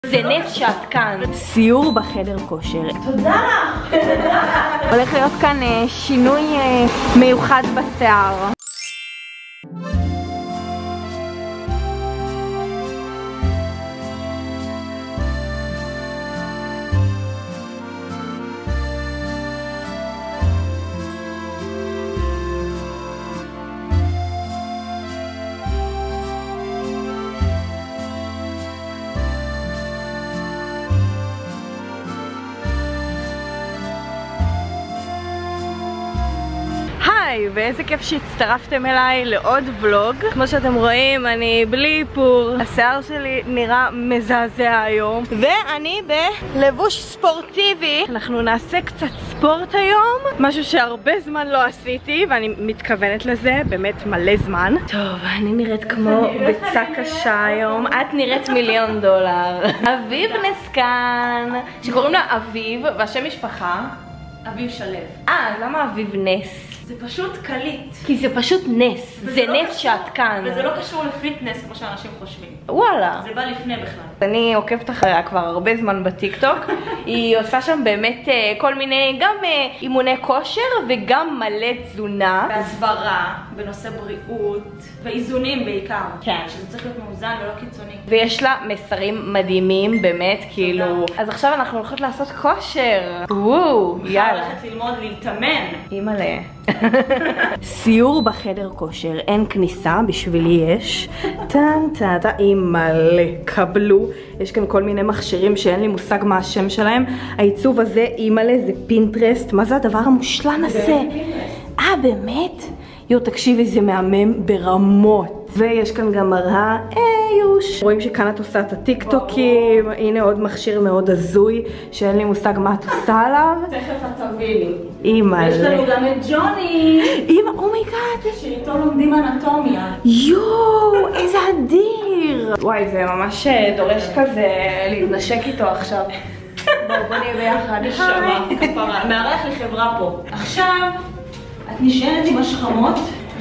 זה נס שאת כאן. סיור בחדר כושר. תודה לך. הולך להיות כאן שינוי מיוחד בשיער. היי, ואיזה כיף שהצטרפתם אליי לעוד ולוג. כמו שאתם רואים, אני בלי איפור, השיער שלי נראה מזעזע היום, ואני בלבוש ספורטיבי. אנחנו נעשה קצת ספורט היום, משהו שהרבה זמן לא עשיתי ואני מתכוונת לזה, באמת מלא זמן. טוב, אני נראית כמו ביצה קשה היום. את נראית $1,000,000. אביב נסקן, שקוראים לה אביב, והשם משפחה אביב שלו. למה אביב נס? זה פשוט קליט. כי זה פשוט נס. זה נס שאת כאן. וזה לא קשור לפיטנס כמו שאנשים חושבים. וואלה. זה בא לפני בכלל. אני עוקבת אחריה כבר הרבה זמן בטיקטוק. היא עושה שם באמת כל מיני, גם אימוני כושר וגם מלא תזונה. והסברה בנושא בריאות ואיזונים בעיקר. כן. שזה צריך להיות מאוזן ולא קיצוני. ויש לה מסרים מדהימים באמת, כאילו. אז עכשיו אנחנו הולכות לעשות כושר. וואו, יאללה. הולכת ללמוד להתאמן. אימא'לה. סיור בחדר כושר, אין כניסה, בשבילי יש. טן טן טן, אימא'לה, קבלו. יש כאן כל מיני מכשירים שאין לי מושג מה השם שלהם. העיצוב הזה, אימא'לה, זה פינטרסט. מה זה הדבר המושלם הזה? באמת? תקשיבי, זה מהמם ברמות. ויש כאן גם מראה, יוש. רואים שכאן את עושה את הטיק טוקים. הנה עוד מכשיר מאוד הזוי שאין לי מושג מה את עושה עליו. תכף את תביני. אימא'לה. יש לנו גם את ג'וני. אומייגאד. שאיתו לומדים אנטומיה. יואו, איזה אדיר. וואי, זה ממש דורש כזה להתנשק איתו עכשיו. בוא נהיה ביחד. נשמה, כפרה. מארח לי חברה פה. עכשיו את נשענת עם השכמות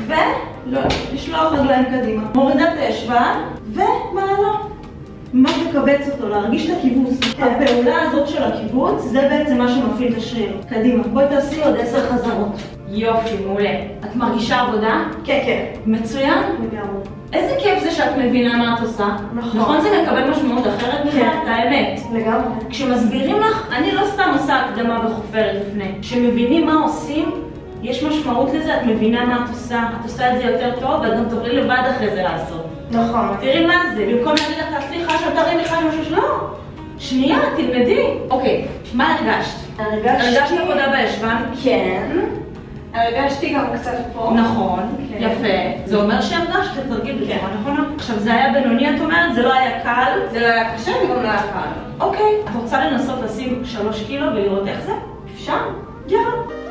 ולשלוח רגליים קדימה. מורידה את הישבן ומעלה. ממש לקבץ אותו, להרגיש את הקיבוץ. הפעולה הזאת של הקיבוץ זה בעצם מה שמפעיל את השריר. קדימה, בואי תעשי עוד 10 חזרות. יופי, מעולה. את מרגישה עבודה? כן, כן. מצוין? לגמרי. איזה כיף זה שאת מבינה מה את עושה. נכון זה מקבל משמעות אחרת בכלל? את האמת. לגמרי. כשמסבירים לך, אני לא סתם עושה הקדמה בחופרת לפני. כשמבינים מה עושים, יש משמעות לזה, את מבינה מה את עושה. את עושה את זה יותר טוב, ואת גם תוכלי לבד אחרי זה לעשות. נכון. תראי מה זה, במקום להגיד לך, סליחה, שתראי לך משהו, לא. שנייה, תלמדי. אוקיי, מה הרגשת? הרגשת עבודה בישבן? כן. הרגשתי גם קצת פה. נכון, יפה. זה אומר שהרגשת את תרגיל בצורה נכונה. עכשיו זה היה בינוני, את אומרת? זה לא היה קל? זה לא היה קשה, וגם לא היה קל. אוקיי. את רוצה לנסות לשים 3 קילו ולראות איך זה? אפשר? יאללה.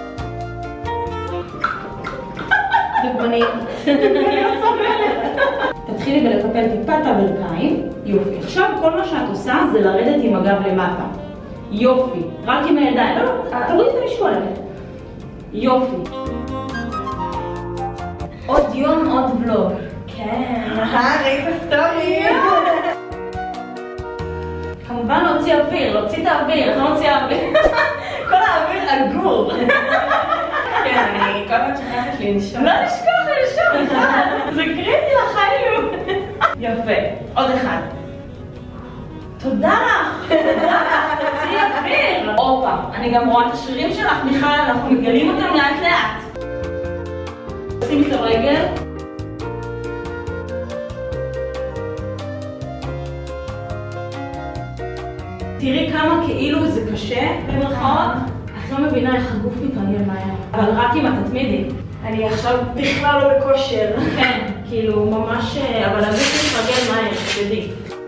דוגמנית. תתחילי בלקפל טיפה את הברכיים. יופי. עכשיו כל מה שאת עושה זה לרדת עם הגב למטה. יופי. רק עם הידיים. לא, תורידי את המשקולת. יופי. עוד יום, עוד ולוג. כן. ראית הסטורי? כמובן להוציא אוויר, להוציא את האוויר, לא להוציא האוויר. כל האוויר אגור. כן, אני כל פעם שכחת לנשום. לא לשכוח. זה קריטי לחיים. יפה. עוד אחד. תודה לך. תוציאי אוויר. עוד פעם, אני גם רואה את השרירים שלך, מיכל, אנחנו מגלים אותם לאט לאט. שימי את הרגל. תראי כמה כאילו זה קשה, במרכאות. את לא מבינה איך הגוף מתרגל מהר. אבל רק אם את תתמידי. אני עכשיו בכלל לא בכושר. כן, כאילו ממש, אבל הגוף מתרגל מהר, תדעי.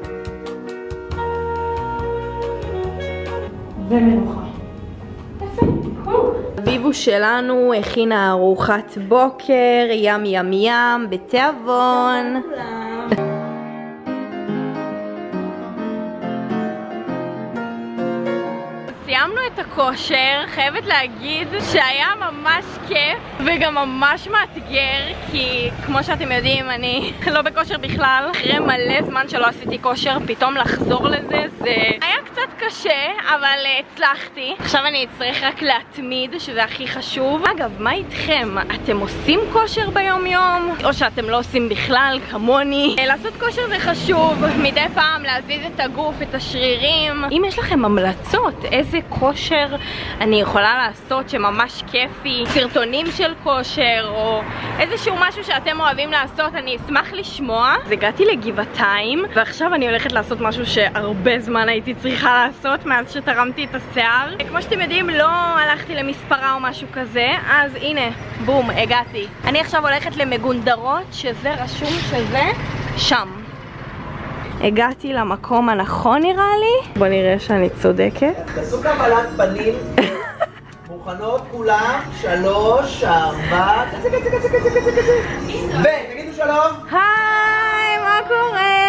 ומנוחה. יפה. אביבו שלנו הכינה ארוחת בוקר, ים ים ים, בתיאבון. סיימנו את הכושר, חייבת להגיד שהיה ממש כיף וגם ממש מאתגר, כי כמו שאתם יודעים אני לא בכושר בכלל. אחרי מלא זמן שלא עשיתי כושר, פתאום לחזור לזה זה היה קצת קשה, אבל הצלחתי. עכשיו אני אצטרך רק להתמיד, שזה הכי חשוב. אגב, מה איתכם? אתם עושים כושר ביום יום? או שאתם לא עושים בכלל, כמוני? לעשות כושר זה חשוב, מדי פעם להזיז את הגוף, את השרירים. אם יש לכם המלצות איזה כושר אני יכולה לעשות שממש כיפי, סרטונים של כושר או איזשהו משהו שאתם אוהבים לעשות, אני אשמח לשמוע. אז הגעתי לגבעתיים ועכשיו אני הולכת לעשות משהו שהרבה זמן הייתי צריכה לעשות מאז שתרמתי את השיער. כמו שאתם יודעים, לא הלכתי למספרה או משהו כזה, אז הנה, בום, הגעתי. אני עכשיו הולכת למגונדרות, שזה רשום שזה שם. הגעתי למקום הנכון נראה לי. בוא נראה שאני צודקת. תעשו קבלת פנים. מוכנות כולם? 3, 4, כזה. ותגידו שלום. היי, מה קורה?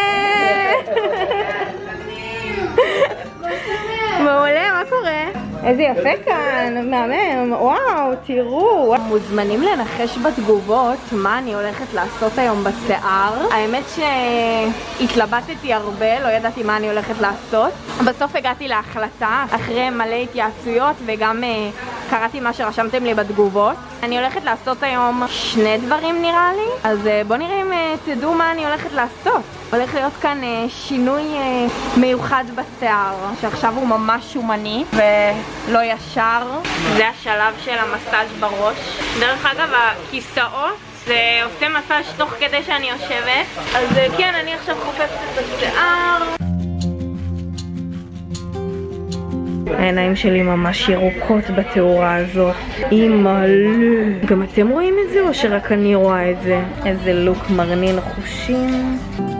מעולה, מה קורה? איזה יפה כאן, מהמם, וואו, תראו. מוזמנים לנחש בתגובות מה אני הולכת לעשות היום בשיער. האמת שהתלבטתי הרבה, לא ידעתי מה אני הולכת לעשות. בסוף הגעתי להחלטה, אחרי מלא התייעצויות וגם קראתי מה שרשמתם לי בתגובות. אני הולכת לעשות היום 2 דברים נראה לי, אז בואו נראה אם תדעו מה אני הולכת לעשות. הולך להיות כאן שינוי מיוחד בשיער, שעכשיו הוא ממש שומני ולא ישר. זה השלב של המסאז' בראש. דרך אגב, הכיסאות זה עושה מסאז' תוך כדי שאני יושבת. אז כן, אני עכשיו חופפת את השיער. העיניים שלי ממש ירוקות בתאורה הזאת. אימא'לה. גם אתם רואים את זה או שרק אני רואה את זה? איזה לוק מרנין חושים.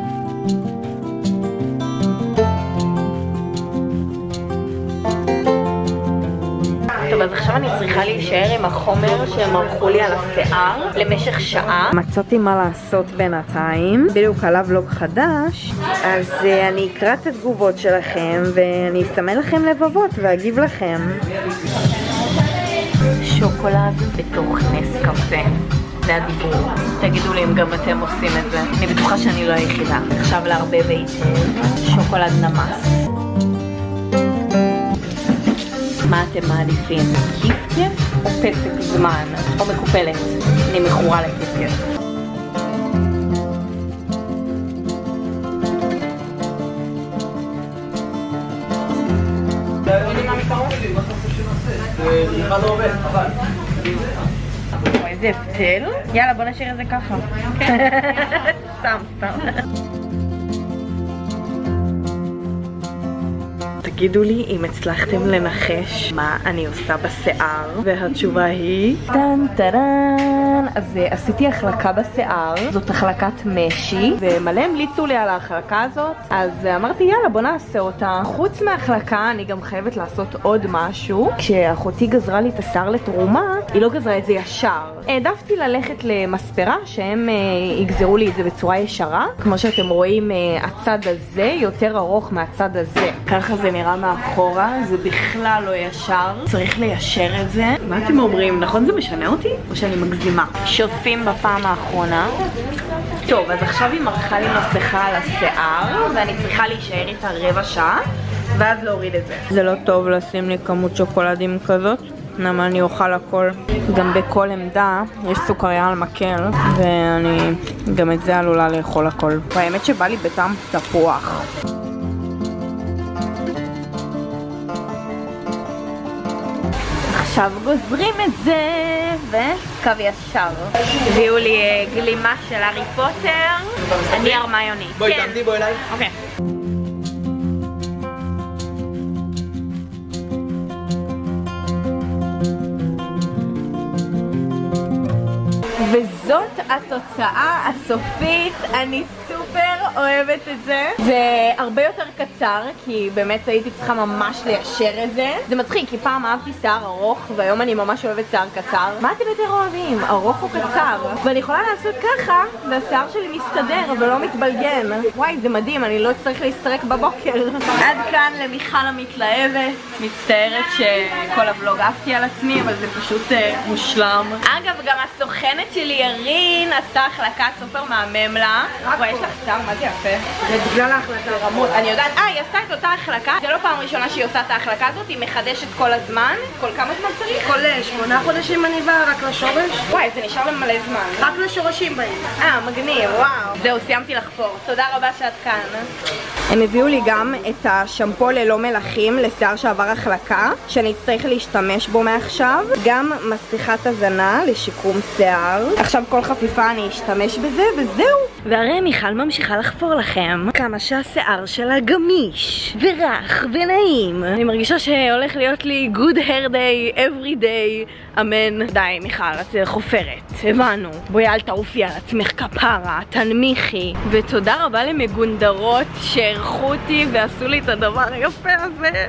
טוב, אז עכשיו אני צריכה להישאר עם החומר שהם ערכו לי על השיער למשך שעה. מצאתי מה לעשות בינתיים, בדיוק עלה ולוג חדש, אז אני אקרא את התגובות שלכם ואני אסמן לכם לבבות ואגיב לכם. שוקולד בתוך נס קפה, זה הדיבור. תגידו לי אם גם אתם עושים את זה, אני בטוחה שאני לא היחידה. עכשיו לערבב היטב שוקולד נמס. מה אתם מעדיפים? כיף או פסק זמן? או מקופלת? אני מכורה לכיף. איזה הבדל? יאללה, בוא נשאיר את זה ככה. סתם. תגידו לי אם הצלחתם לנחש מה אני עושה בשיער, והתשובה היא טן טרן. אז עשיתי החלקה בשיער, זאת החלקת משי ומלא המליצו לי על ההחלקה הזאת, אז אמרתי יאללה בוא נעשה אותה. חוץ מההחלקה אני גם חייבת לעשות עוד משהו. כשאחותי גזרה לי את השיער לתרומה, היא לא גזרה את זה ישר, העדפתי ללכת למספרה שהם יגזרו לי את זה בצורה ישרה. כמו שאתם רואים, הצד הזה יותר ארוך מהצד הזה, ככה זה נראה מאחורה, זה בכלל לא ישר, צריך ליישר את זה. מה אתם אומרים? נכון זה משנה אותי? או שאני מגזימה? שוטפים בפעם האחרונה. טוב, אז עכשיו היא מרחה לי מסכה על השיער ואני צריכה להישאר איתה רבע שעה ואז להוריד את זה. זה לא טוב לשים לי כמות שוקולדים כזאת, למה אני אוכל הכל. גם בכל עמדה יש סוכריה על מקל ואני גם את זה עלולה לאכול הכל. והאמת שבא לי בטעם תפוח. עכשיו גוזרים את זה וקו ישר. הביאו לי גלימה של הארי פוטר. אני הרמיוני. בואי תעמדי, בואי אליי. אוקיי. וזאת התוצאה הסופית. אני סופר אוהבת את זה. זה הרבה יותר קצר, כי באמת הייתי צריכה ממש ליישר את זה. זה מצחיק, כי פעם אהבתי שיער ארוך, והיום אני ממש אוהבת שיער קצר. מה אתם יותר אוהבים? ארוך או קצר? ואני יכולה לעשות ככה, והשיער שלי מסתדר ולא מתבלגן. וואי, זה מדהים, אני לא צריך להסתרק בבוקר. עד כאן למיכל המתלהבת. מצטערת שכל הבלוג עפתי על עצמי, אבל זה פשוט מושלם. אגב, גם הסוכנת שלי ירין עשתה החלקת סופר מהמם לה. וואי, יש לך שיער, מה זה יפה? זה בגלל ההחלקה. רמות, אני יודעת, היא עשתה את אותה החלקה. זה לא פעם ראשונה שהיא עושה את ההחלקה הזאת, היא מחדשת כל הזמן. כל כמה זמן צריך? כל 8 חודשים אני באה רק לשורש. וואי, זה נשאר למלא זמן. רק לשורשים באים. מגניב, וואו. זהו, סיימתי לחפור. תודה רבה שאת כאן. הם הביאו לי גם את השמפו ללא מלחים לשיער שעבר החלקה, שאני אצטרך להשתמש בו מעכשיו. גם מסכת הזנה לשיקום שיער. עכשיו כל חפיפה אני אשתמש בזה וזהו. והרי מיכל ממשיכה לחפור לכם כמה שהשיער שלה גמיש ורך ונעים. אני מרגישה שהולך להיות לי good hair day every day. אמן. די מיכל, את חופרת, הבנו. בואי אל תעופי על עצמך כפרה, תנמיכי. ותודה רבה למגונדרות שערכו אותי ועשו לי את הדבר היפה הזה.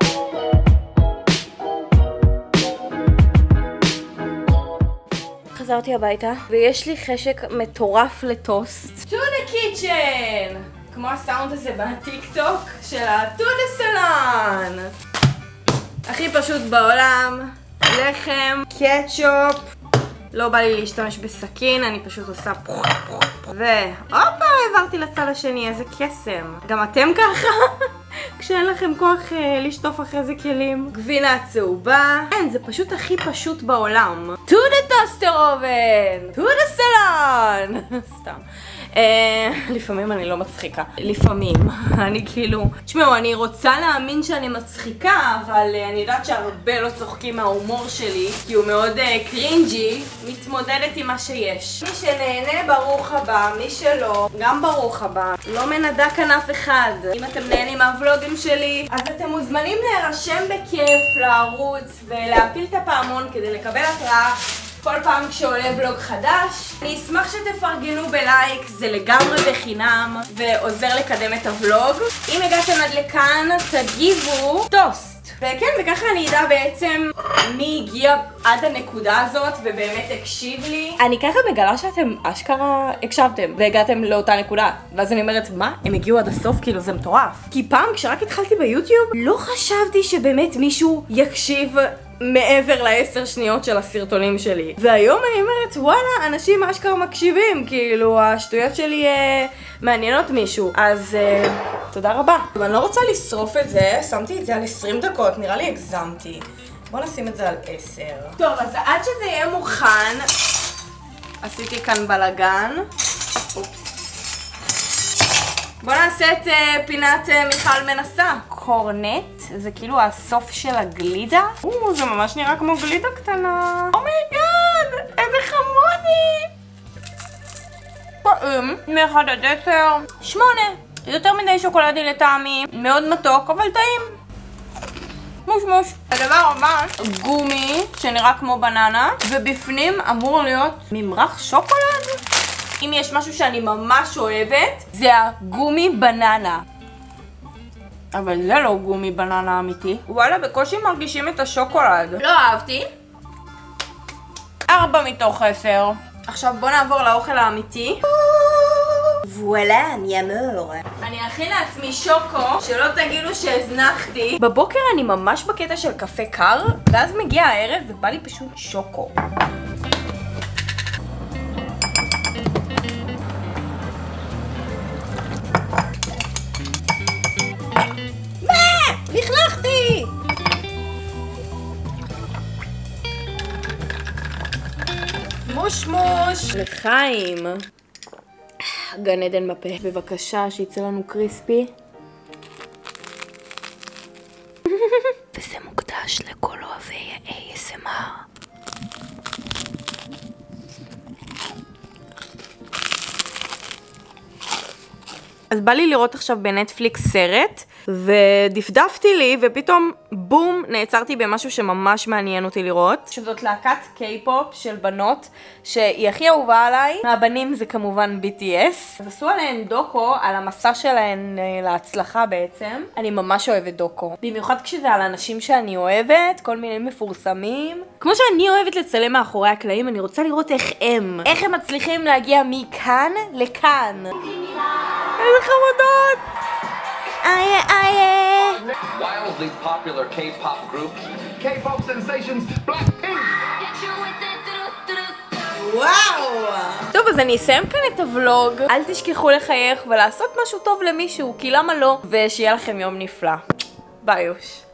חזרתי הביתה ויש לי חשק מטורף לטוסט. To the kitchen! כמו הסאונד הזה בטיקטוק של ה-To the salon. הכי פשוט בעולם. לחם, קטשופ. לא בא לי להשתמש בסכין, אני פשוט עושה והופה, העברתי לצד השני, איזה קסם. גם אתם ככה? כשאין לכם כוח לשטוף אחרי זה כלים. גבינה צהובה. כן, זה פשוט הכי פשוט בעולם. To the toaster oven! To the salon! סתם. לפעמים אני לא מצחיקה. לפעמים. אני כאילו... תשמעו, אני רוצה להאמין שאני מצחיקה, אבל אני יודעת שהרבה לא צוחקים מההומור שלי, כי הוא מאוד קרינג'י. מתמודדת עם מה שיש. מי שנהנה ברוך הבא, מי שלא, גם ברוך הבא. לא מנדה כאן אף אחד. אם אתם נהנים מהוולוגים שלי, אז אתם מוזמנים להירשם בכיף לערוץ ולהפיל את הפעמון כדי לקבל התראה כל פעם כשעולה ולוג חדש. אני אשמח שתפרגנו בלייק, זה לגמרי בחינם ועוזר לקדם את הוולוג. אם הגעתם עד לכאן, תגיבו טוסט. וכן, וככה אני אדע בעצם מי הגיע עד הנקודה הזאת ובאמת הקשיב לי. אני ככה מגלה שאתם אשכרה הקשבתם והגעתם לאותה נקודה. ואז אני אומרת, מה? הם הגיעו עד הסוף? כאילו זה מטורף. כי פעם כשרק התחלתי ביוטיוב, לא חשבתי שבאמת מישהו יקשיב מעבר ל10 שניות של הסרטונים שלי. והיום אני אומרת, וואלה, אנשים אשכרה מקשיבים, כאילו השטויות שלי מעניינות מישהו. אז תודה רבה. אני לא רוצה לשרוף את זה, שמתי את זה על 20 דקות, נראה לי הגזמתי. בוא נשים את זה על 10. טוב, אז עד שזה יהיה מוכן, עשיתי כאן בלגן. אופס. בוא נעשה את פינת מיכל מנסה. קורנט, זה כאילו הסוף של הגלידה. זה ממש נראה כמו גלידה קטנה. אומייגאד, איזה חמודי. טעים, מ1 עד 10. 8. יותר מדי שוקולדי לטעמי. מאוד מתוק, אבל טעים. מוש. הדבר הבא, גומי, שנראה כמו בננה, ובפנים אמור להיות ממרח שוקולד. אם יש משהו שאני ממש אוהבת, זה הגומי בננה. אבל זה לא גומי בננה אמיתי. וואלה, בקושי מרגישים את השוקולד. לא אהבתי. 4 מתוך 10. עכשיו בוא נעבור לאוכל האמיתי. וואלה, מי אמור. אני אכין לעצמי שוקו, שלא תגידו שהזנחתי. בבוקר אני ממש בקטע של קפה קר, ואז מגיע הערב ובא לי פשוט שוקו. לכלכתי! מוש. לחיים. גן עדן בפה. בבקשה, שיצא לנו קריספי. וזה מוקדש לכל אוהבי ה-ASMR. אז בא לי לראות עכשיו בנטפליקס סרט ודפדפתי לי, ופתאום בום, נעצרתי במשהו שממש מעניין אותי לראות. שזאת להקת קיי-פופ של בנות, שהיא הכי אהובה עליי. מהבנים זה כמובן BTS. אז עשו עליהן דוקו, על המסע שלהן להצלחה בעצם. אני ממש אוהבת דוקו. במיוחד כשזה על אנשים שאני אוהבת, כל מיני מפורסמים. כמו שאני אוהבת לצלם מאחורי הקלעים, אני רוצה לראות איך הם מצליחים להגיע מכאן לכאן. איזה חמודות! איה איה! Wildly popular K-pop group, K-pop sensations, Blackpink. וואו! טוב, אז אני אסיים כאן את הוולוג. אל תשכחו לחייך ולעשות משהו טוב למישהו, כי למה לא? ושיהיה לכם יום נפלא. ביי יוש.